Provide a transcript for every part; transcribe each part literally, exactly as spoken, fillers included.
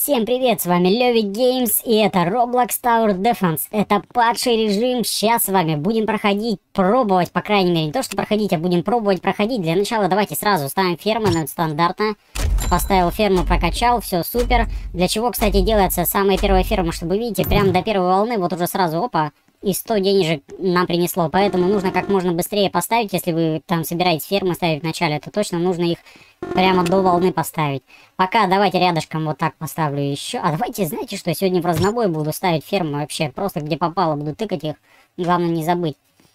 Всем привет, с вами Леви Геймс, и это Roblox Tower Defense. Это падший режим. Сейчас с вами будем проходить, пробовать, по крайней мере, не то что проходить, а будем пробовать проходить. Для начала давайте сразу ставим ферму, но это стандартно. Поставил ферму, прокачал, все супер. Для чего, кстати, делается самая первая ферма, чтобы, видите, прям до первой волны, вот уже сразу, опа, и сто денежек нам принесло. Поэтому нужно как можно быстрее поставить, если вы там собираетесь фермы ставить вначале, то точно нужно их прямо до волны поставить. Пока давайте рядышком вот так поставлю еще. А давайте, знаете что, сегодня в разнобой буду ставить ферму вообще. Просто где попало буду тыкать их. Главное не забыть.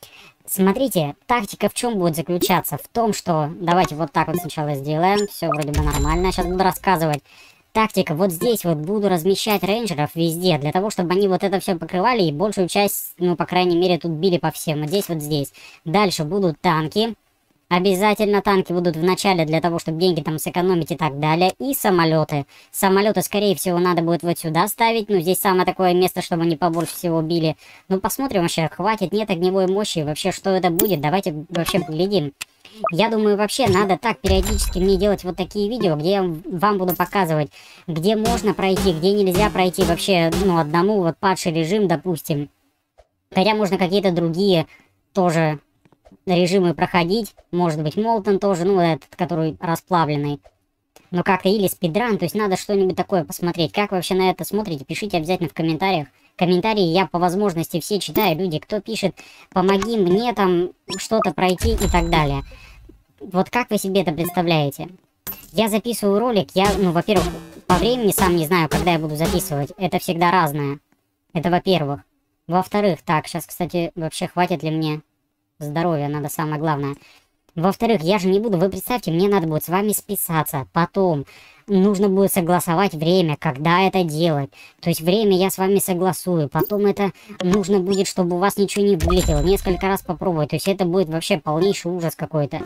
Смотрите, тактика в чем будет заключаться? В том, что давайте вот так вот сначала сделаем. Все вроде бы нормально. Сейчас буду рассказывать. Тактика, вот здесь вот буду размещать рейнджеров везде, для того, чтобы они вот это все покрывали и большую часть, ну, по крайней мере, тут били по всем. Вот здесь, вот здесь. Дальше будут танки. Обязательно танки будут в начале для того, чтобы деньги там сэкономить и так далее. И самолеты. Самолеты, скорее всего, надо будет вот сюда ставить. Ну, здесь самое такое место, чтобы они побольше всего били. Ну, посмотрим вообще, хватит, нет огневой мощи. Вообще, что это будет? Давайте вообще поглядим. Я думаю, вообще надо так периодически мне делать вот такие видео, где я вам буду показывать, где можно пройти, где нельзя пройти. Вообще, ну, одному вот падший режим, допустим. Хотя можно какие-то другие тоже режимы проходить. Может быть, Молтон тоже, ну, этот, который расплавленный. Но как-то или спидран, то есть надо что-нибудь такое посмотреть. Как вы вообще на это смотрите? Пишите обязательно в комментариях. Комментарии я по возможности все читаю. Люди, кто пишет, помоги мне там что-то пройти и так далее. Вот как вы себе это представляете? Я записываю ролик, я, ну, во-первых, по времени сам не знаю, когда я буду записывать. Это всегда разное. Это во-первых. Во-вторых, так, сейчас, кстати, вообще хватит ли мне здоровья, надо самое главное. Во-вторых, я же не буду, вы представьте, мне надо будет с вами списаться, потом нужно будет согласовать время, когда это делать. То есть время я с вами согласую, потом это нужно будет, чтобы у вас ничего не вылетело, несколько раз попробовать. То есть это будет вообще полнейший ужас какой-то.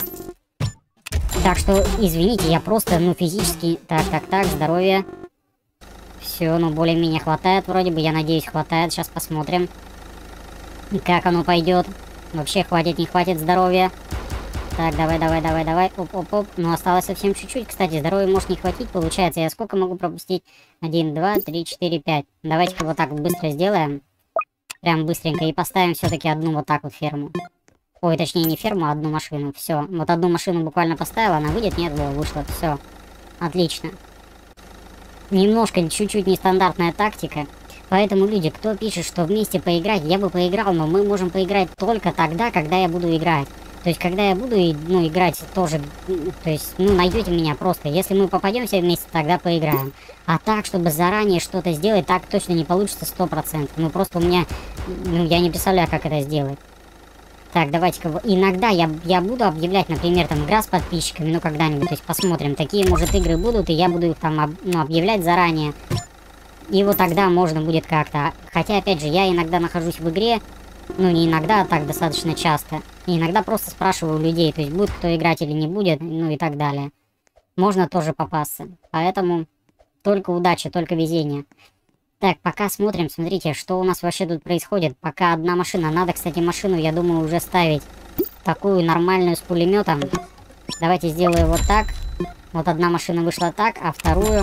Так что, извините, я просто, ну, физически... Так, так, так, здоровье. Все, ну, более-менее хватает вроде бы, я надеюсь, хватает. Сейчас посмотрим, как оно пойдет. Вообще хватит, не хватит здоровья. Так, давай, давай, давай, давай. Оп-оп-оп. Ну, осталось совсем чуть-чуть. Кстати, здоровья может не хватить, получается. Я сколько могу пропустить? Один, два, три, четыре, пять. Давайте-ка вот так вот быстро сделаем. Прям быстренько. И поставим все-таки одну вот так вот ферму. Ой, точнее, не ферму, а одну машину. Все. Вот одну машину буквально поставила. Она выйдет? Нет, было, вышло. Все. Отлично. Немножко, чуть-чуть нестандартная тактика. Поэтому, люди, кто пишет, что вместе поиграть, я бы поиграл, но мы можем поиграть только тогда, когда я буду играть. То есть, когда я буду, ну, играть тоже, то есть, ну, найдете меня просто. Если мы попадемся вместе, тогда поиграем. А так, чтобы заранее что-то сделать, так точно не получится сто процентов. Ну, просто у меня, ну, я не представляю, как это сделать. Так, давайте-ка, иногда я, я буду объявлять, например, там, игра с подписчиками, ну, когда-нибудь, то есть, посмотрим. Такие, может, игры будут, и я буду их там, об, ну, объявлять заранее. И вот тогда можно будет как-то. Хотя, опять же, я иногда нахожусь в игре. Ну, не иногда, а так достаточно часто. И иногда просто спрашиваю людей, то есть будет кто играть или не будет, ну и так далее. Можно тоже попасться. Поэтому только удача, только везение. Так, пока смотрим, смотрите, что у нас вообще тут происходит. Пока одна машина. Надо, кстати, машину, я думаю, уже ставить такую нормальную с пулеметом. Давайте сделаю вот так. Вот одна машина вышла так, а вторую...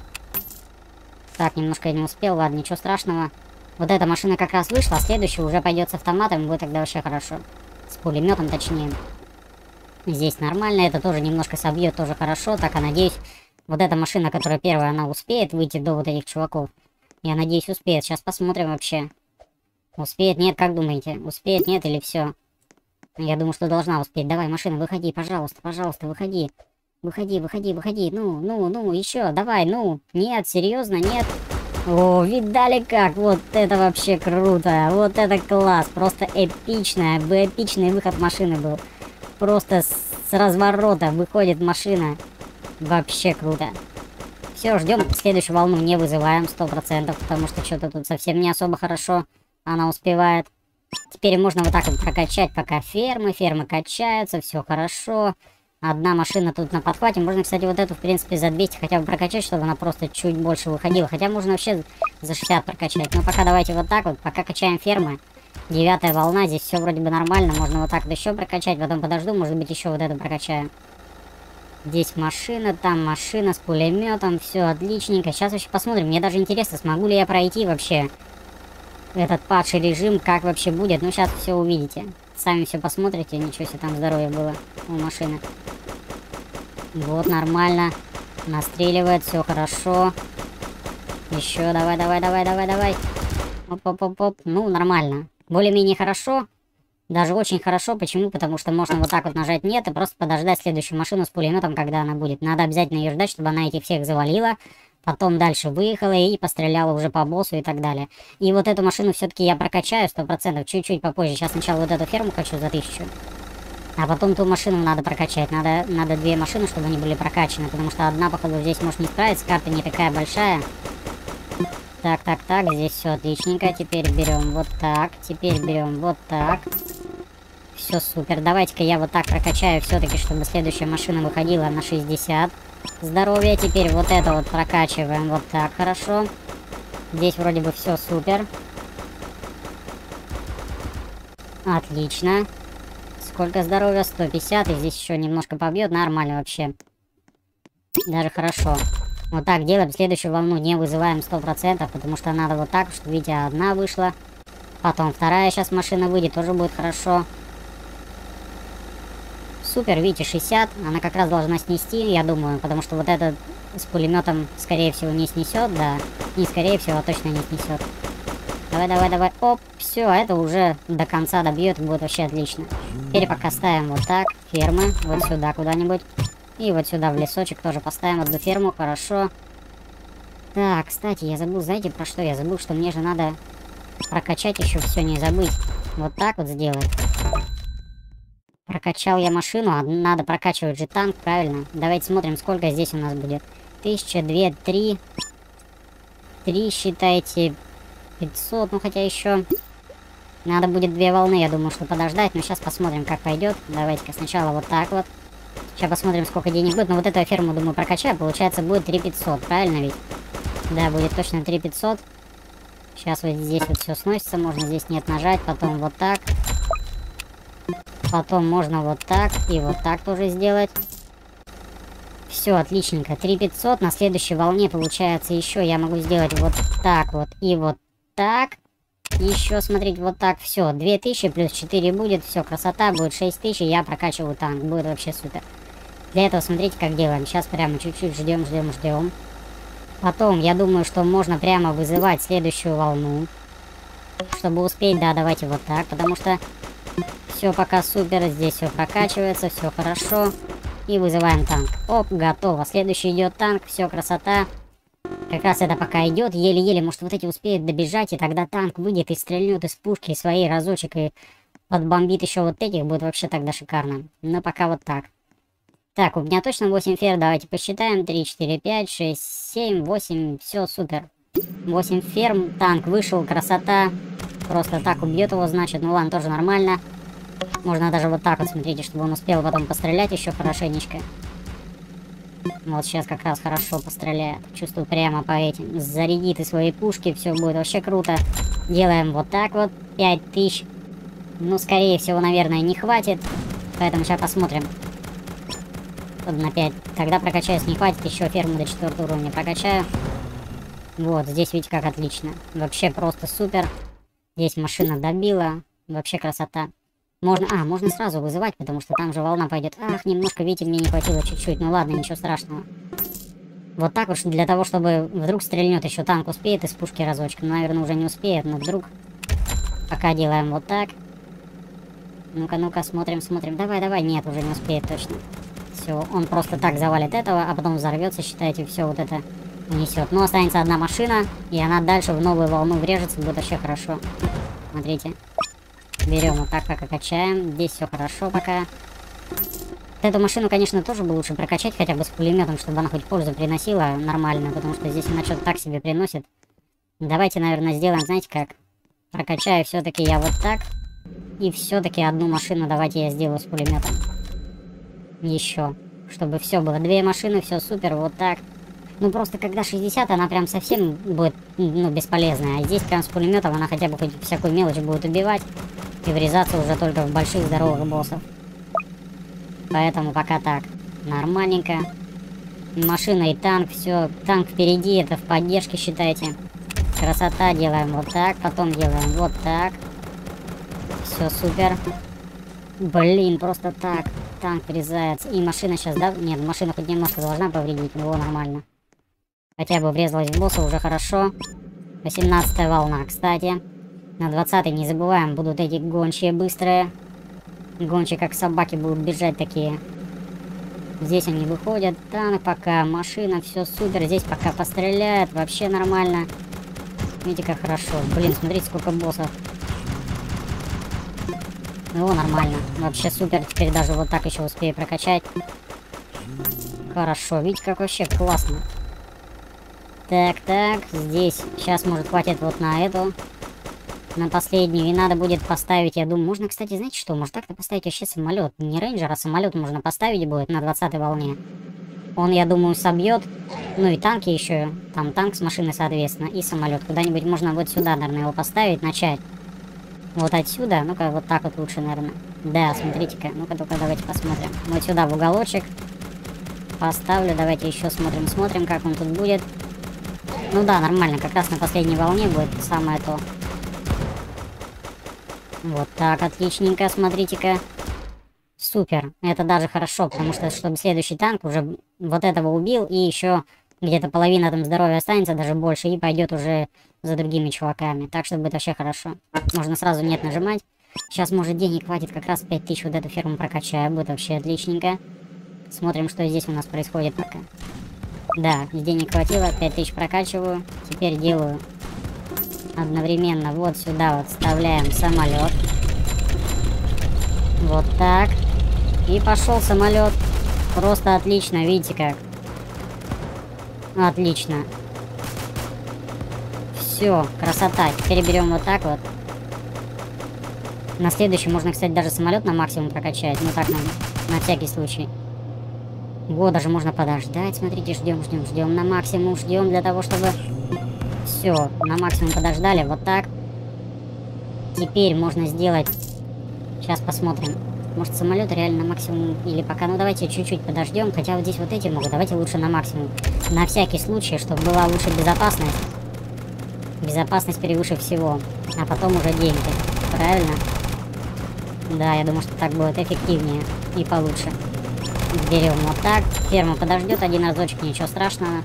Так, немножко я не успел, ладно, ничего страшного. Вот эта машина как раз вышла, а следующая уже пойдет с автоматом, и будет тогда вообще хорошо. С пулеметом, точнее. Здесь нормально, это тоже немножко собьет, тоже хорошо. Так, а надеюсь, вот эта машина, которая первая, она успеет выйти до вот этих чуваков. Я надеюсь, успеет. Сейчас посмотрим вообще. Успеет, нет, как думаете? Успеет, нет или все? Я думаю, что должна успеть. Давай, машина, выходи, пожалуйста, пожалуйста, выходи. Выходи, выходи, выходи. Ну, ну, ну, еще, давай, ну. Нет, серьезно, нет. О, видали как? Вот это вообще круто. Вот это класс. Просто эпичная. Эпичный выход машины был. Просто с разворота выходит машина. Вообще круто. Все, ждем следующую волну. Не вызываем сто процентов. Потому что что-то тут совсем не особо хорошо она успевает. Теперь можно вот так вот прокачать, пока фермы. Фермы качаются. Все хорошо. Одна машина тут на подхвате. Можно, кстати, вот эту, в принципе, за двести хотя бы прокачать, чтобы она просто чуть больше выходила. Хотя можно вообще за шестьдесят прокачать. Но пока давайте вот так вот. Пока качаем фермы. Девятая волна. Здесь все вроде бы нормально. Можно вот так вот еще прокачать. Потом подожду. Может быть, еще вот эту прокачаю. Здесь машина, там машина с пулеметом, все отличненько. Сейчас вообще посмотрим. Мне даже интересно, смогу ли я пройти вообще этот падший режим, как вообще будет. Ну, сейчас все увидите. Сами все посмотрите. Ничего себе, там здоровье было у машины. Вот, нормально. Настреливает, все хорошо. Еще, давай, давай, давай, давай, давай. Оп-оп-оп-оп. Ну, нормально. Более-менее хорошо. Даже очень хорошо. Почему? Потому что можно вот так вот нажать нет и просто подождать следующую машину с пулеметом, когда она будет. Надо обязательно ее ждать, чтобы она этих всех завалила. Потом дальше выехала и постреляла уже по боссу и так далее. И вот эту машину все-таки я прокачаю сто процентов чуть-чуть попозже. Сейчас сначала вот эту ферму хочу за тысячу. А потом ту машину надо прокачать. Надо, надо две машины, чтобы они были прокачаны. Потому что одна, походу, здесь может не справиться. Карта не такая большая. Так, так, так. Здесь все отличненько. Теперь берем вот так. Теперь берем вот так. Все супер. Давайте-ка я вот так прокачаю все-таки, чтобы следующая машина выходила на шестьдесят. Здоровья. Теперь вот это вот прокачиваем вот так хорошо. Здесь вроде бы все супер. Отлично. Сколько здоровья? сто пятьдесят. И здесь еще немножко побьет. Нормально вообще. Даже хорошо. Вот так делаем. Следующую волну не вызываем сто процентов, потому что надо вот так, что, видите, одна вышла. Потом вторая сейчас машина выйдет. Тоже будет хорошо. Супер, видите, шестьдесят. Она как раз должна снести, я думаю. Потому что вот этот с пулеметом, скорее всего, не снесет. Да, не скорее всего, а точно не снесет. Давай, давай, давай. Оп, все, это уже до конца добьет. Будет вообще отлично. Теперь пока ставим вот так. Фермы. Вот сюда куда-нибудь. И вот сюда в лесочек тоже поставим одну ферму. Хорошо. Так, кстати, я забыл, знаете, про что? Я забыл, что мне же надо прокачать еще все, не забыть. Вот так вот сделать. Прокачал я машину, а надо прокачивать же танк, правильно? Давайте смотрим, сколько здесь у нас будет. Тысяча, две, три. Три, считайте, пятьсот. Ну, хотя еще надо будет две волны, я думаю, что подождать. Но сейчас посмотрим, как пойдет. Давайте-ка сначала вот так вот. Сейчас посмотрим, сколько денег будет. Но вот эту ферму, думаю, прокачаю. Получается, будет три пятьсот, правильно ведь? Да, будет точно три пятьсот. Сейчас вот здесь вот все сносится. Можно здесь нет нажать. Потом вот так. Потом можно вот так и вот так тоже сделать. Все, отличненько. три пятьсот. На следующей волне получается еще я могу сделать вот так вот и вот так. Еще, смотрите, вот так. Все, две тысячи плюс четыре будет. Все, красота. Будет шесть тысяч. Я прокачиваю танк. Будет вообще супер. Для этого смотрите, как делаем. Сейчас прямо чуть-чуть ждем, ждем, ждем. Потом, я думаю, что можно прямо вызывать следующую волну. Чтобы успеть, да, давайте вот так. Потому что все пока супер. Здесь все прокачивается, все хорошо. И вызываем танк. Оп, готово. Следующий идет танк. Все, красота. Как раз это пока идет. Еле-еле, может, вот эти успеют добежать. И тогда танк выйдет и стрельнет из пушки своей разочек. И подбомбит еще вот этих. Будет вообще тогда шикарно. Но пока вот так. Так, у меня точно восемь фер. Давайте посчитаем. три, четыре, пять, шесть, семь, восемь. Все, супер. восемь ферм. Танк вышел. Красота. Просто так убьет его, значит. Ну ладно, тоже нормально. Можно даже вот так вот, смотрите, чтобы он успел потом пострелять еще хорошенечко. Вот сейчас как раз хорошо постреляет. Чувствую, прямо по этим. Зарядит и свои пушки. Все будет вообще круто. Делаем вот так вот. пять тысяч. Ну, скорее всего, наверное, не хватит. Поэтому сейчас посмотрим. На пять. Тогда прокачаюсь, не хватит. Еще ферму до четвёртого уровня прокачаю. Вот, здесь видите, как отлично. Вообще просто супер. Здесь машина добила. Вообще красота. Можно, а, можно сразу вызывать, потому что там же волна пойдет. Ах, немножко, видите, мне не хватило чуть-чуть. Ну ладно, ничего страшного. Вот так вот, для того, чтобы вдруг стрельнет еще танк, успеет из пушки разочек. Ну, наверное, уже не успеет, но вдруг. Пока делаем вот так. Ну-ка, ну-ка, смотрим, смотрим. Давай, давай. Нет, уже не успеет точно. Все, он просто так завалит этого, а потом взорвется, считайте, все вот это унесет. Но останется одна машина, и она дальше в новую волну врежется, будет вообще хорошо. Смотрите. Берем вот так, пока качаем. Здесь все хорошо пока. Вот эту машину, конечно, тоже бы лучше прокачать, хотя бы с пулеметом, чтобы она хоть пользу приносила нормально, потому что здесь она что-то так себе приносит. Давайте, наверное, сделаем, знаете как? Прокачаю все-таки я вот так. И все-таки одну машину давайте я сделаю с пулеметом. Еще. Чтобы все было. Две машины, все супер, вот так. Ну просто когда шестьдесят, она прям совсем будет, ну, бесполезная. А здесь прям с пулеметом она хотя бы хоть всякую мелочь будет убивать. И врезаться уже только в больших здоровых боссов. Поэтому пока так. Нормальненько. Машина и танк, все. Танк впереди, это в поддержке, считайте. Красота, делаем вот так, потом делаем вот так. Все, супер. Блин, просто так. Танк врезается. И машина сейчас, да? Нет, машина хоть немножко должна повредить, но нормально. Хотя бы врезалась в босса, уже хорошо. восемнадцатая волна, кстати. На двадцатой не забываем, будут эти гончие быстрые. Гончие как собаки будут бежать такие. Здесь они выходят. Танк пока, машина, все супер. Здесь пока постреляют, вообще нормально. Видите, как хорошо. Блин, смотрите, сколько боссов. Ну, нормально. Вообще супер. Теперь даже вот так еще успею прокачать. Хорошо. Видите, как вообще классно. Так, так. Здесь. Сейчас, может, хватит вот на эту. На последнюю. И надо будет поставить, я думаю, можно, кстати, знаете что? Может так-то поставить вообще самолет. Не рейнджер, а самолет можно поставить будет на двадцатой волне. Он, я думаю, собьет. Ну и танки еще. Там танк с машиной, соответственно. И самолет. Куда-нибудь можно вот сюда, наверное, его поставить, начать. Вот отсюда. Ну-ка, вот так вот лучше, наверное. Да, смотрите-ка. Ну-ка, только давайте посмотрим. Вот сюда в уголочек. Поставлю. Давайте еще смотрим, смотрим, как он тут будет. Ну да, нормально. Как раз на последней волне будет самое то. Вот так, отличненько, смотрите-ка. Супер. Это даже хорошо, потому что, чтобы следующий танк уже вот этого убил, и еще где-то половина там здоровья останется, даже больше, и пойдет уже за другими чуваками. Так что будет вообще хорошо. Можно сразу нет нажимать. Сейчас, может, денег хватит, как раз пять тысяч вот эту ферму прокачаю. Будет вообще отличненько. Смотрим, что здесь у нас происходит пока. Да, денег хватило, пять тысяч прокачиваю. Теперь делаю одновременно вот сюда вот вставляем самолет. Вот так. И пошел самолет. Просто отлично, видите как. Отлично. Все, красота. Теперь берем вот так вот. На следующий можно, кстати, даже самолет на максимум прокачать. Ну так, на, на всякий случай. Вот, даже можно подождать. Смотрите, ждем, ждем, ждем. На максимум ждем для того, чтобы... Все, на максимум подождали. Вот так. Теперь можно сделать... Сейчас посмотрим. Может, самолет реально на максимум или пока. Ну, давайте чуть-чуть подождем. Хотя вот здесь вот эти могут. Давайте лучше на максимум. На всякий случай, чтобы была лучше безопасность. Безопасность превыше всего. А потом уже деньги. Правильно? Да, я думаю, что так будет эффективнее и получше. Берем вот так. Ферма подождет один разочек, ничего страшного.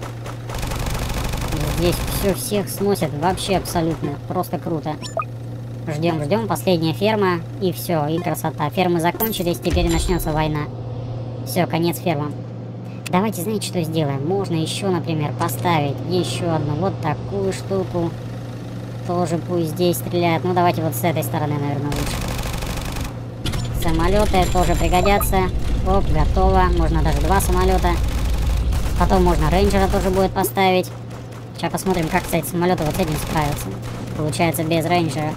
Здесь все всех сносят вообще абсолютно. Просто круто. Ждем, ждем. Последняя ферма. И все, и красота. Фермы закончились, теперь начнется война. Все, конец фермам. Давайте, знаете, что сделаем? Можно еще, например, поставить еще одну вот такую штуку. Тоже пусть здесь стреляют. Ну, давайте вот с этой стороны, наверное, лучше. Самолеты тоже пригодятся. Оп, готово. Можно даже два самолета. Потом можно рейнджера тоже будет поставить. Сейчас посмотрим, как, кстати, самолеты вот с этим справятся. Получается, без рейнджера.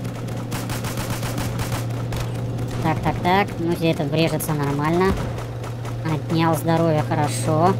Так, так, так. Ну, здесь этот врежется нормально. Отнял здоровье, хорошо.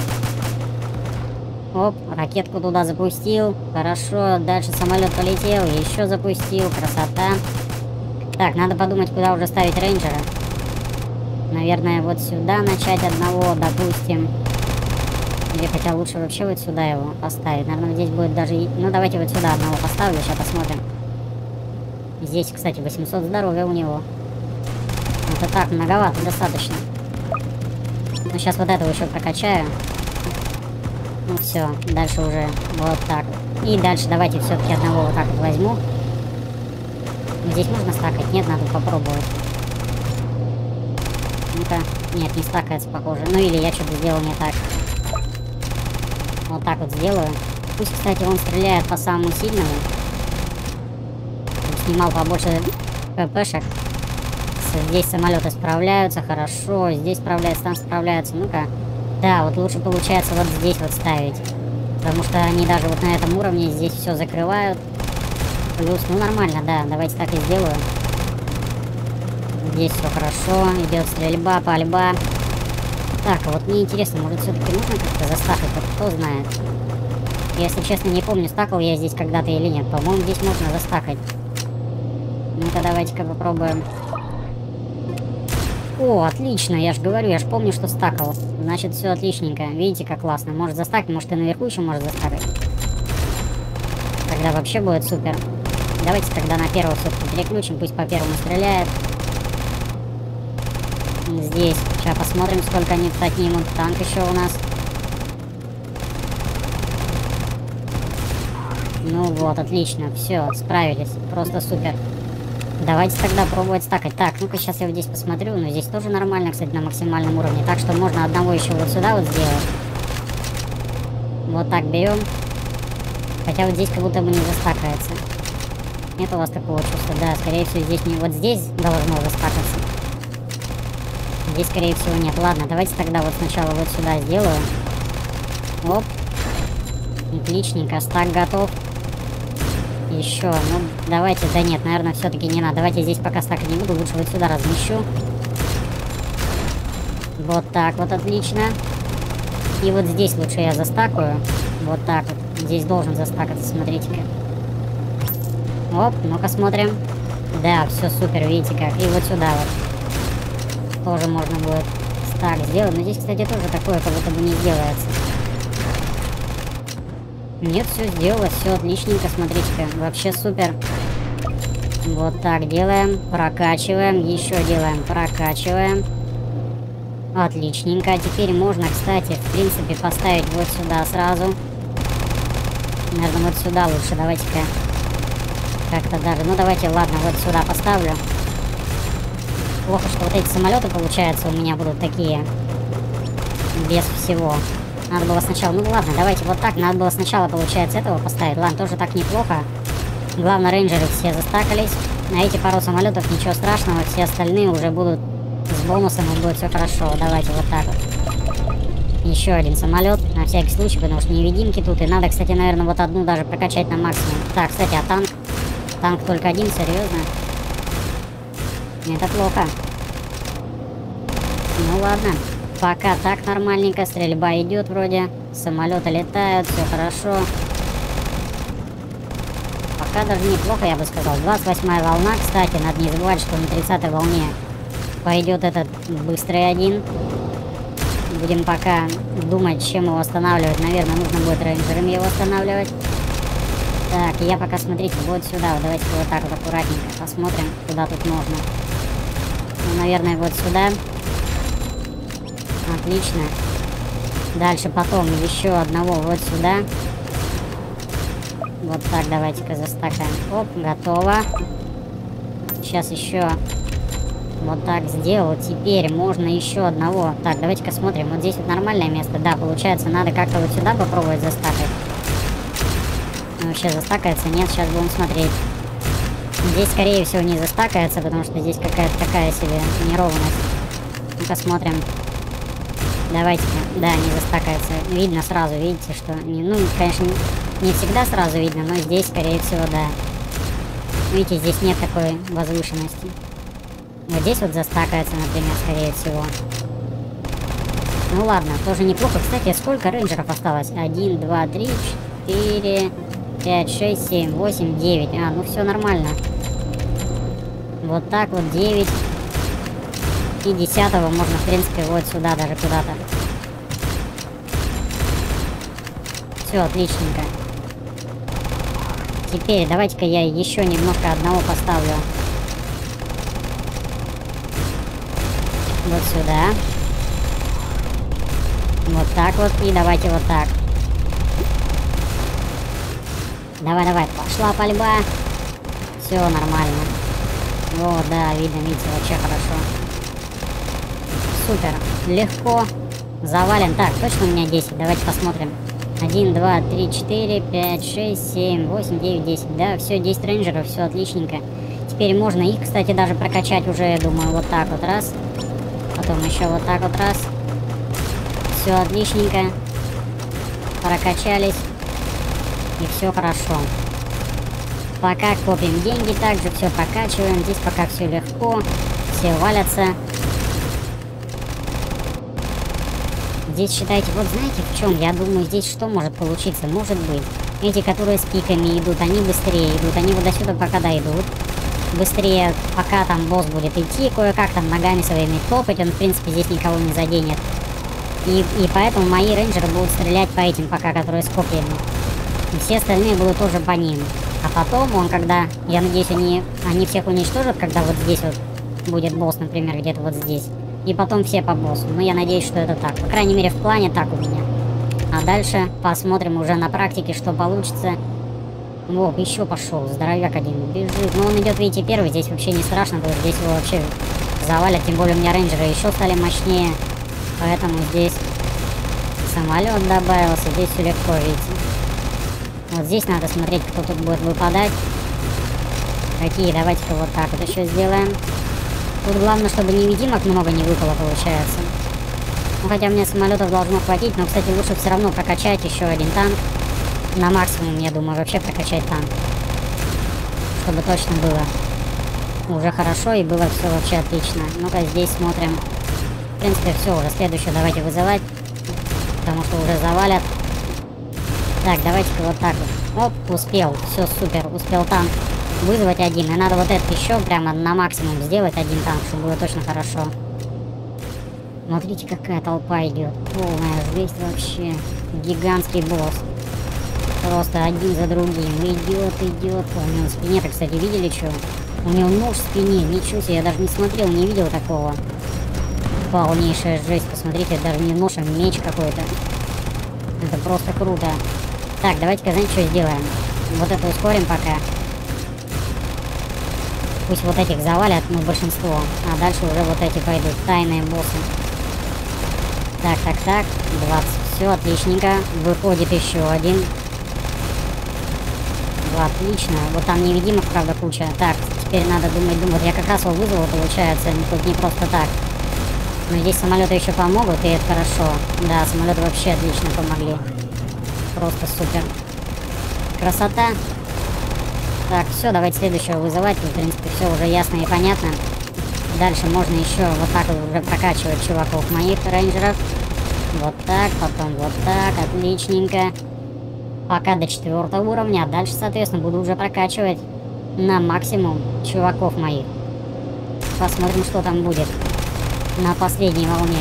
Оп, ракетку туда запустил. Хорошо, дальше самолет полетел. Еще запустил, красота. Так, надо подумать, куда уже ставить рейнджера. Наверное, вот сюда начать одного, допустим. Или хотя лучше вообще вот сюда его поставить. Наверное, здесь будет даже... Ну, давайте вот сюда одного поставлю, сейчас посмотрим. Здесь, кстати, восемьсот здоровья у него. Это так, многовато, достаточно. Ну, сейчас вот этого еще прокачаю. Ну, все, дальше уже вот так. И дальше давайте все-таки одного вот так вот возьму. Здесь можно стакать? Нет, надо попробовать. Ну-ка. Нет, не стакается, похоже. Ну, или я что-то сделал не так. Вот так вот сделаю. Пусть, кстати, он стреляет по самому сильному. Снимал побольше ППшек. Здесь самолеты справляются хорошо. Здесь справляются, там справляются. Ну-ка. Да, вот лучше получается вот здесь вот ставить. Потому что они даже вот на этом уровне здесь все закрывают. Плюс, ну нормально, да. Давайте так и сделаю. Здесь все хорошо. Идет стрельба, пальба. Так, а вот мне интересно, может все-таки нужно как-то застакать, вот кто знает. Если честно, не помню, стакал я здесь когда-то или нет. По-моему, здесь можно застакать. Ну-ка, давайте-ка попробуем. О, отлично, я же говорю, я же помню, что стакал. Значит, все отличненько. Видите, как классно. Может застакать, может и наверху еще может застакать. Тогда вообще будет супер. Давайте тогда на первого все-таки переключим, пусть по первому стреляет. Здесь. Сейчас посмотрим, сколько они отнимут. Танк еще у нас. Ну вот, отлично. Все, справились. Просто супер. Давайте тогда пробовать стакать. Так, ну-ка сейчас я вот здесь посмотрю. Но здесь тоже нормально, кстати, на максимальном уровне. Так что можно одного еще вот сюда вот сделать. Вот так берем. Хотя вот здесь как будто бы не застакается. Нет у вас такого чувства? Да, скорее всего здесь не... Вот здесь должно застакаться. Здесь, скорее всего, нет. Ладно, давайте тогда вот сначала вот сюда сделаю. Оп. Отличненько. Стак готов. Еще. Ну, давайте... Да нет, наверное, все-таки не надо. Давайте здесь пока стака не буду. Лучше вот сюда размещу. Вот так вот, отлично. И вот здесь лучше я застакаю. Вот так вот. Здесь должен застакаться, смотрите-ка. Оп, ну-ка смотрим. Да, все супер, видите как. И вот сюда вот. Тоже можно будет стак сделать. Но здесь, кстати, тоже такое как будто бы не сделается. Нет, все сделалось, все отличненько, смотрите-ка. Вообще супер. Вот так делаем, прокачиваем, еще делаем, прокачиваем. Отличненько. Теперь можно, кстати, в принципе, поставить вот сюда сразу. Наверное, вот сюда лучше. Давайте-ка как-то даже... Ну, давайте, ладно, вот сюда поставлю. Плохо, что вот эти самолеты, получается, у меня будут такие. Без всего. Надо было сначала... Ну, ладно, давайте вот так. Надо было сначала, получается, этого поставить. Ладно, тоже так неплохо. Главное, рейнджеры все застакались. На эти пару самолетов ничего страшного. Все остальные уже будут с бонусом, и будет все хорошо. Давайте вот так вот. Еще один самолет, на всякий случай, потому что невидимки тут. И надо, кстати, наверное, вот одну даже прокачать на максимум. Так, кстати, а танк? Танк только один, серьезно? Это плохо. Ну ладно. Пока так нормальненько. Стрельба идет вроде. Самолеты летают, все хорошо. Пока даже неплохо, я бы сказал. двадцать восьмая волна, кстати, надо не забывать, что на тридцатой волне пойдет этот быстрый один. Будем пока думать, чем его останавливать. Наверное, нужно будет рейнджерами его останавливать. Так, я пока, смотрите, вот сюда. Вот давайте вот так вот аккуратненько посмотрим, куда тут можно. Ну, наверное, вот сюда. Отлично. Дальше потом еще одного вот сюда. Вот так, давайте-ка застакаем. Оп, готово. Сейчас еще... Вот так сделал. Теперь можно еще одного. Так, давайте-ка смотрим. Вот здесь вот нормальное место. Да, получается, надо как-то вот сюда попробовать застакать. Ну, вообще застакается? Нет, сейчас будем смотреть. Здесь, скорее всего, не застакается, потому что здесь какая-то такая себе неровность. Ну-ка смотрим. Давайте-ка. Да, не застакается. Видно сразу, видите, что... Не, ну, конечно, не всегда сразу видно, но здесь, скорее всего, да. Видите, здесь нет такой возвышенности. Вот здесь вот застакается, например, скорее всего. Ну ладно, тоже неплохо. Кстати, сколько рейнджеров осталось? один, два, три, четыре, пять, шесть, семь, восемь, девять. А, ну все нормально. Вот так вот, девять. И десятого можно, в принципе, вот сюда даже куда-то. Все, отличненько. Теперь давайте-ка я еще немножко одного поставлю. Вот сюда. Вот так вот. И давайте вот так. Давай, давай. Пошла пальба. Все нормально. Вот, да, видно, видите, вообще хорошо. Супер. Легко. Завален. Так, точно у меня десять. Давайте посмотрим. один, два, три, четыре, пять, шесть, семь, восемь, девять, десять. Да, все, десять рейнджеров. Все отличненько. Теперь можно их, кстати, даже прокачать уже, я думаю, вот так вот. Раз. Потом еще вот так вот раз. Все отличненько. Прокачались. И все хорошо. Пока копим деньги, также все прокачиваем. Здесь пока все легко. Все валятся. Здесь, считайте, вот знаете в чем? Я думаю, здесь что может получиться? Может быть, эти, которые с пиками идут, они быстрее идут. Они вот до сюда пока дойдут. быстрее, пока там босс будет идти, кое-как там ногами своими топать, он в принципе здесь никого не заденет. И, и поэтому мои рейнджеры будут стрелять по этим пока, которые с копьями. И все остальные будут тоже по ним. А потом он, когда, я надеюсь, они, они всех уничтожат, когда вот здесь вот будет босс, например, где-то вот здесь. И потом все по боссу. Но я надеюсь, что это так. По крайней мере, в плане так у меня. А дальше посмотрим уже на практике, что получится. О, еще пошел. Здоровяк один бежит. Но он идет, видите, первый. Здесь вообще не страшно, потому что здесь его вообще завалят. Тем более у меня рейнджеры еще стали мощнее. Поэтому здесь самолет добавился. Здесь все легко, видите. Вот здесь надо смотреть, кто тут будет выпадать. Какие, давайте-ка вот так вот еще сделаем. Тут главное, чтобы невидимок много не выпало, получается. Ну, хотя мне самолетов должно хватить, но, кстати, лучше все равно прокачать еще один танк. На максимум, я думаю, вообще прокачать танк. Чтобы точно было уже хорошо и было все вообще отлично. Ну-ка, здесь смотрим. В принципе, все, уже следующее давайте вызывать. Потому что уже завалят. Так, давайте-ка вот так вот. Оп, успел. Все, супер. Успел танк вызвать один. И надо вот это еще прямо на максимум сделать один танк, чтобы было точно хорошо. Смотрите, какая толпа идет. Полная жесть вообще. Гигантский босс. Просто один за другим. Идет, идет. У него на спине-то, кстати, видели что? У него нож в спине. Ничего себе, я даже не смотрел, не видел такого. Полнейшая жесть. Посмотрите, даже не нож, а меч какой-то. Это просто круто. Так, давайте-ка, знаете, что сделаем? Вот это ускорим пока. Пусть вот этих завалят, ну, большинство. А дальше уже вот эти пойдут. Тайные боссы. Так, так, так. двадцать. Все, отличненько. Выходит еще один. Отлично. Вот там невидимых, правда, куча. Так, теперь надо думать, думать. Я как раз его вызвал, получается. Тут не просто так. Но здесь самолеты еще помогут, и это хорошо. Да, самолеты вообще отлично помогли. Просто супер. Красота. Так, все, давайте следующего вызывать. Тут, в принципе, все уже ясно и понятно. Дальше можно еще вот так вот уже прокачивать чуваков моих рейнджеров. Вот так, потом вот так, отличненько. Пока до четвертого уровня, а дальше, соответственно, буду уже прокачивать на максимум чуваков моих. Посмотрим, что там будет на последней волне.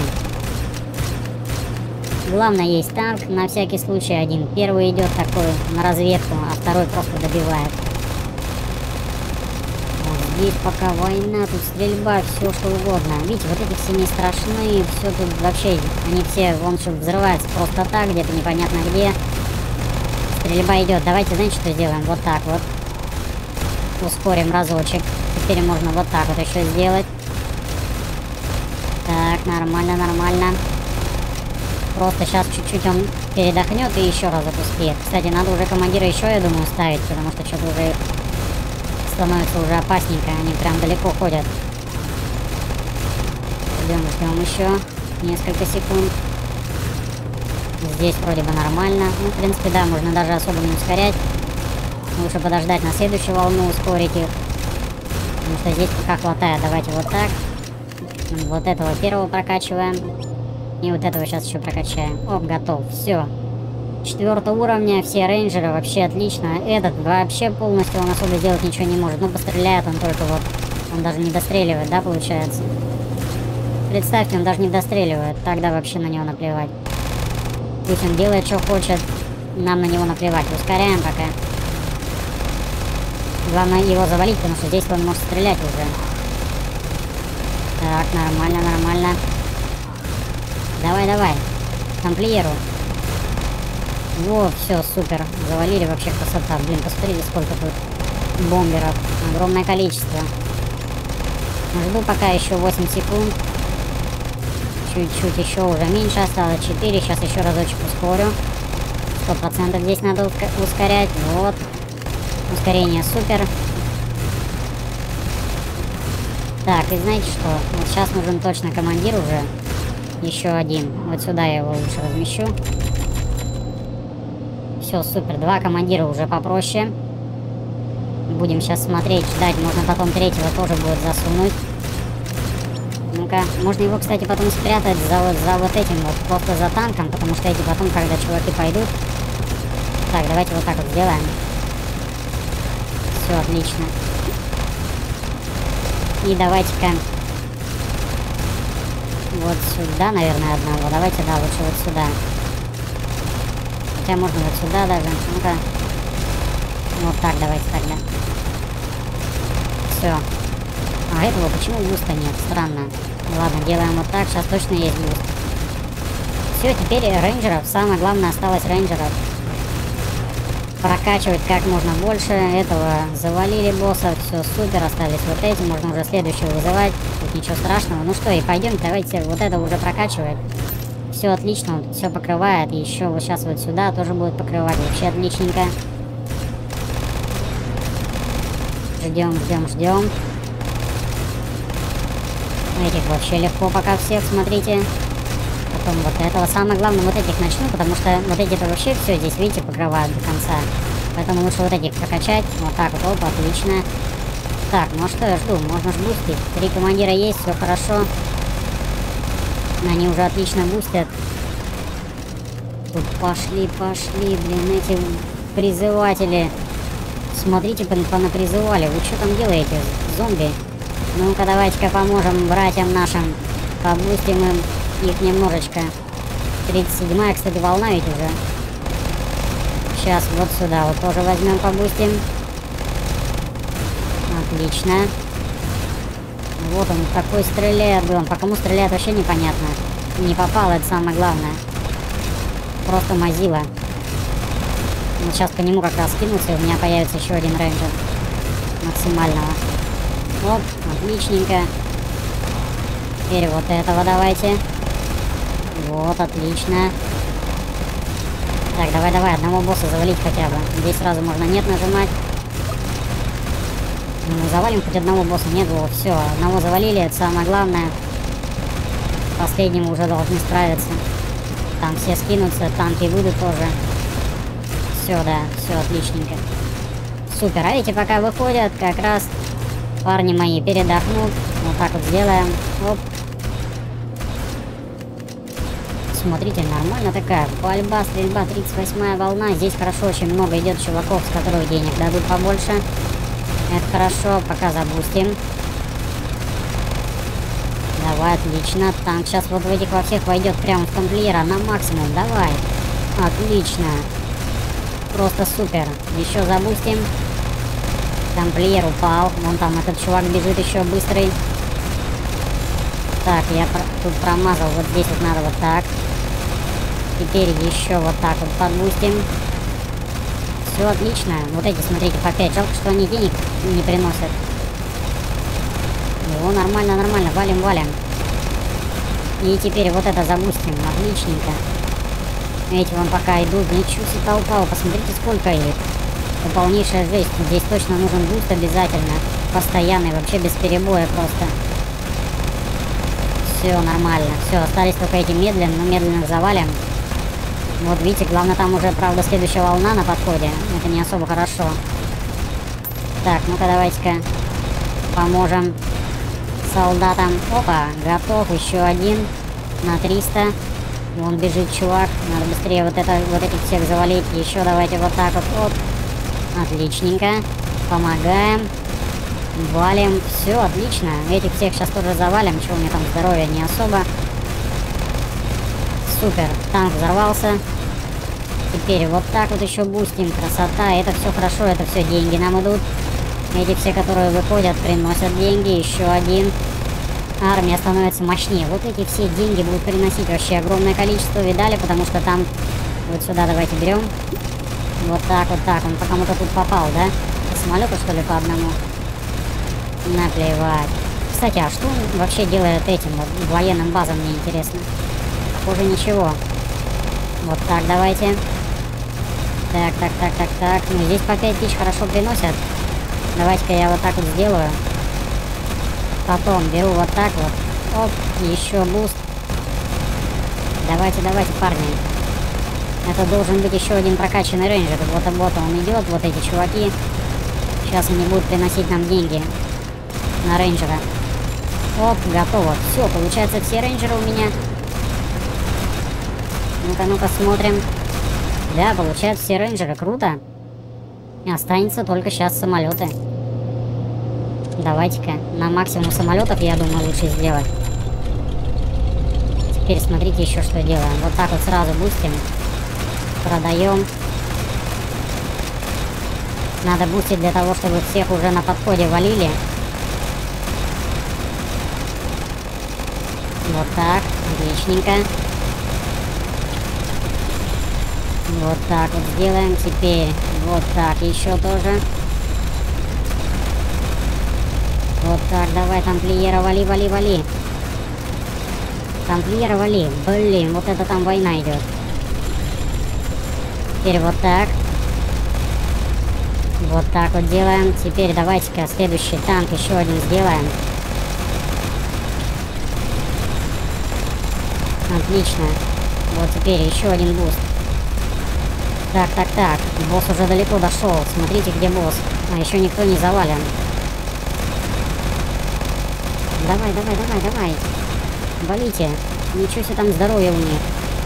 Главное, есть танк, на всякий случай один. Первый идет такой на разведку, а второй просто добивает. Вот здесь пока война, тут стрельба, все что угодно. Видите, вот эти все не страшные, все тут вообще, они все, вон что взрываются просто так, где-то непонятно где. Стрельба идет. Давайте, знаете, что сделаем? Вот так вот. Ускорим разочек. Теперь можно вот так вот еще сделать. Так, нормально, нормально. Просто сейчас чуть-чуть он передохнет и еще разок успеет. Кстати, надо уже командира еще, я думаю, ставить, потому что что-то уже становится уже опасненько. Они прям далеко ходят. Ждем, ждем еще несколько секунд. Здесь вроде бы нормально. Ну, в принципе, да, можно даже особо не ускорять. Лучше подождать на следующую волну, ускорить их. Потому что здесь пока хватает. Давайте вот так. Вот этого первого прокачиваем. И вот этого сейчас еще прокачаем. Оп, готов. Все. Четвертого уровня. Все рейнджеры вообще отлично. Этот вообще полностью он особо сделать ничего не может. Ну, постреляет он только вот. Он даже не достреливает, да, получается? Представьте, он даже не достреливает. Тогда вообще на него наплевать. Пусть он делает, что хочет. Нам на него наплевать. Ускоряем пока. Главное его завалить, потому что здесь он может стрелять уже. Так, нормально, нормально. Давай, давай. Тамплиеру. Во, все, супер. Завалили, вообще красота. Блин, посмотрите, сколько тут бомберов. Огромное количество. Жду пока еще восемь секунд. Чуть-чуть еще уже меньше осталось. четыре. Сейчас еще разочек ускорю. сто процентов здесь надо ускорять. Вот. Ускорение супер. Так, и знаете что? Вот сейчас нужен точно командир уже. Еще один. Вот сюда я его лучше размещу. Все, супер. Два командира уже попроще. Будем сейчас смотреть, ждать. Можно потом третьего тоже будет засунуть. Ну-ка. Можно его, кстати, потом спрятать за, за вот этим вот. Просто за танком. Потому что эти потом, когда чуваки пойдут. Так, давайте вот так вот сделаем. Все, отлично. И давайте-ка вот сюда, наверное, одного. Давайте, да, лучше вот сюда. Хотя можно вот сюда даже. Ну-ка. Вот так, давайте тогда. Все. А этого почему буста нет? Странно. Ладно, делаем вот так. Сейчас точно есть буст. Все, теперь рейнджеров. Самое главное, осталось рейнджеров. Прокачивать как можно больше. Этого завалили босса. Все, супер. Остались вот эти. Можно уже следующего вызывать. Тут ничего страшного. Ну что, и пойдем. Давайте вот это уже прокачивать. Все отлично. Он все покрывает. И еще вот сейчас вот сюда тоже будет покрывать. Вообще отличненько. Ждем, ждем, ждем. Этих вообще легко пока всех, смотрите. Потом вот этого. Самое главное, вот этих начну, потому что вот эти-то вообще все здесь, видите, покрывают до конца. Поэтому лучше вот этих прокачать. Вот так вот, оп, отлично. Так, ну а что я жду? Можно ж бустить. Три командира есть, все хорошо. Они уже отлично бустят. Тут пошли, пошли, блин, эти призыватели. Смотрите, понапризывали. Вы что там делаете, зомби? Ну-ка, давайте-ка поможем братьям нашим. Побустим им их немножечко. тридцать седьмая, кстати, волна ведь уже. Сейчас вот сюда вот тоже возьмем, побустим. Отлично. Вот он такой стреляет. Он по кому стреляет, вообще непонятно. Не попал, это самое главное. Просто мазила. Вот сейчас по нему как раз кинуться, и у меня появится еще один рейнджер максимального. Оп, отличненько. Теперь вот этого давайте. Вот, отлично. Так, давай-давай, одного босса завалить хотя бы. Здесь сразу можно нет нажимать. Ну, завалим хоть одного босса. Нет, вот, все, одного завалили, это самое главное. Последнему уже должны справиться. Там все скинутся, танки выйдут тоже. Все, да, все отличненько. Супер, а эти пока выходят, как раз парни мои передохнут. Вот так вот сделаем. Оп. Смотрите, нормально такая пальба, стрельба, тридцать восьмая волна. Здесь хорошо, очень много идет чуваков, с которых денег дадут побольше. Это хорошо, пока забустим. Давай, отлично. Танк сейчас вот в этих во всех войдет прямо в тамплиера на максимум. Давай. Отлично. Просто супер. Еще забустим. Тамплиер упал. Вон там этот чувак бежит еще быстрый. Так, я про тут промазал. Вот здесь вот надо вот так. Теперь еще вот так вот подбустим. Все отлично. Вот эти, смотрите, по пять. Жалко, что они денег не приносят. Его нормально, нормально. Валим, валим. И теперь вот это забустим. Отличненько. Эти вон пока идут. Ничего себе толпа. Посмотрите, сколько их. Это полнейшая жесть. Здесь точно нужен буст обязательно. Постоянный. Вообще без перебоя просто. Все нормально. Все, остались только эти медленные. Но медленно завалим. Вот видите, главное, там уже, правда, следующая волна на подходе. Это не особо хорошо. Так, ну-ка давайте-ка поможем солдатам. Опа, готов. Еще один на триста. Вон бежит чувак. Надо быстрее вот, это, вот этих всех завалить. Еще давайте вот так вот. Оп. Отличненько. Помогаем. Валим. Все, отлично. Этих всех сейчас тоже завалим. Чего у меня там здоровья не особо. Супер. Танк взорвался. Теперь вот так вот еще бустим. Красота. Это все хорошо. Это все деньги нам идут. Эти все, которые выходят, приносят деньги. Еще один. Армия становится мощнее. Вот эти все деньги будут приносить вообще огромное количество. Видали? Потому что там... Вот сюда давайте берем. Вот так, вот так. Он по кому-то тут попал, да? По самолету, что ли, по одному? Наплевать. Кстати, а что он вообще делает этим вот военным базам, мне интересно? Похоже, ничего. Вот так давайте. Так, так, так, так, так. Ну, здесь по пять тысяч хорошо приносят. Давайте-ка я вот так вот сделаю. Потом беру вот так вот. Оп, еще буст. Давайте, давайте, парни. Это должен быть еще один прокачанный рейнджер. Вот, вот он идет, вот эти чуваки. Сейчас они будут приносить нам деньги на рейнджера. Оп, готово. Все, получается, все рейнджеры у меня. Ну-ка, ну-ка, смотрим. Да, получается, все рейнджеры. Круто. Останется только сейчас самолеты. Давайте-ка на максимум самолетов, я думаю, лучше сделать. Теперь смотрите еще, что делаем. Вот так вот сразу бустим. Продаем. Надо бустить для того, чтобы всех уже на подходе валили. Вот так. Отличненько. Вот так вот сделаем. Теперь вот так еще тоже. Вот так. Давай, тамплиера, вали, вали, вали. Тамплиера, вали. Блин, вот это там война идет. Теперь вот так. Вот так вот делаем. Теперь давайте-ка следующий танк еще один сделаем. Отлично. Вот теперь еще один буст. Так, так, так. Босс уже далеко дошел. Смотрите, где босс. А еще никто не завален. Давай, давай, давай, давай. Валите. Ничего себе там здоровья у них.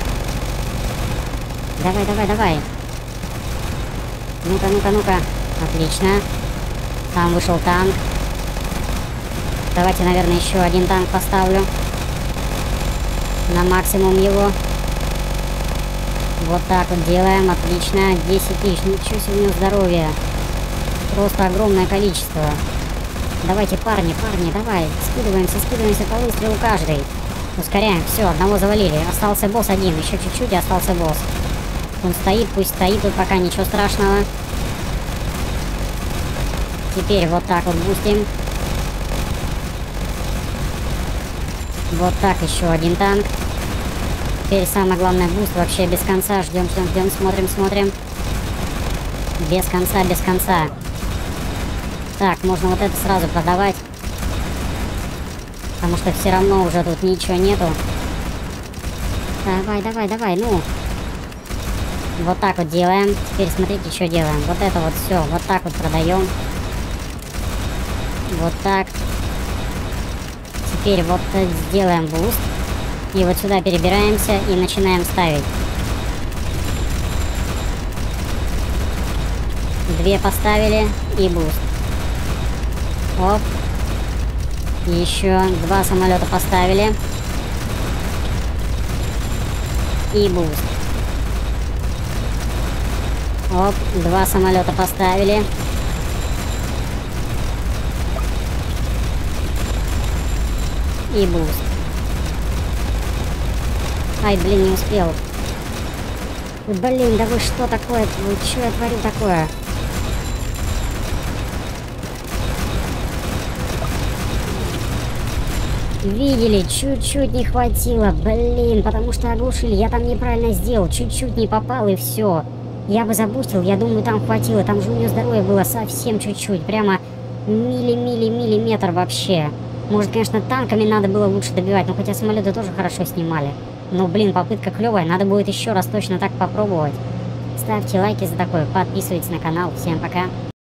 Давай, давай, давай. Ну-ка, ну-ка, ну-ка. Отлично. Там вышел танк. Давайте, наверное, еще один танк поставлю. На максимум его. Вот так вот делаем. Отлично. десять тысяч. Ничего себе у него здоровья. Просто огромное количество. Давайте, парни, парни, давай. Скидываемся, скидываемся по выстрелу каждый. Ускоряем. Все, одного завалили. Остался босс один. Еще чуть-чуть и остался босс. Он стоит, пусть стоит. Тут пока ничего страшного. Теперь вот так вот бустим. Вот так еще один танк. Теперь самое главное буст вообще без конца. Ждем, ждем, ждем, смотрим, смотрим. Без конца, без конца. Так, можно вот это сразу продавать. Потому что все равно уже тут ничего нету. Давай, давай, давай, ну. Вот так вот делаем. Теперь смотрите, что делаем. Вот это вот все. Вот так вот продаем. Вот так. Теперь вот сделаем буст. И вот сюда перебираемся и начинаем ставить. Две поставили и буст. Оп. Еще два самолета поставили. И буст. Оп. Два самолета поставили. И буст. Ай, блин, не успел. Блин, да вы что такое? Вы что я творю такое? Видели? Чуть-чуть не хватило. Блин, потому что оглушили. Я там неправильно сделал. Чуть-чуть не попал и все. Я бы забустил. Я думаю, там хватило. Там же у нее здоровье было совсем чуть-чуть. Прямо милли-милли-миллиметр вообще. Может, конечно, танками надо было лучше добивать. Но хотя самолеты тоже хорошо снимали. Но, блин, попытка клевая. Надо будет еще раз точно так попробовать. Ставьте лайки за такое. Подписывайтесь на канал. Всем пока.